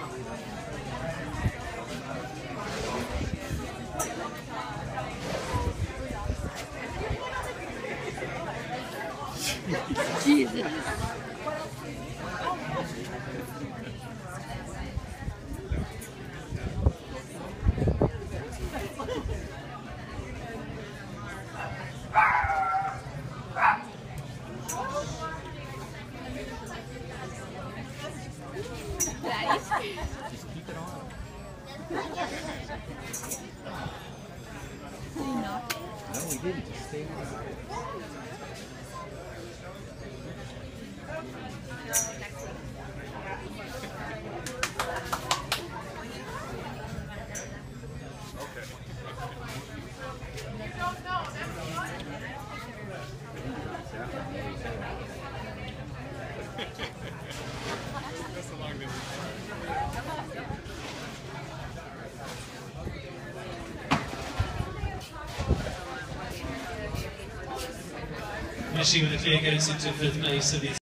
Jesus. Just keep it on. No, we didn't. Just stay on. Finishing with a clear goes into fifth place of the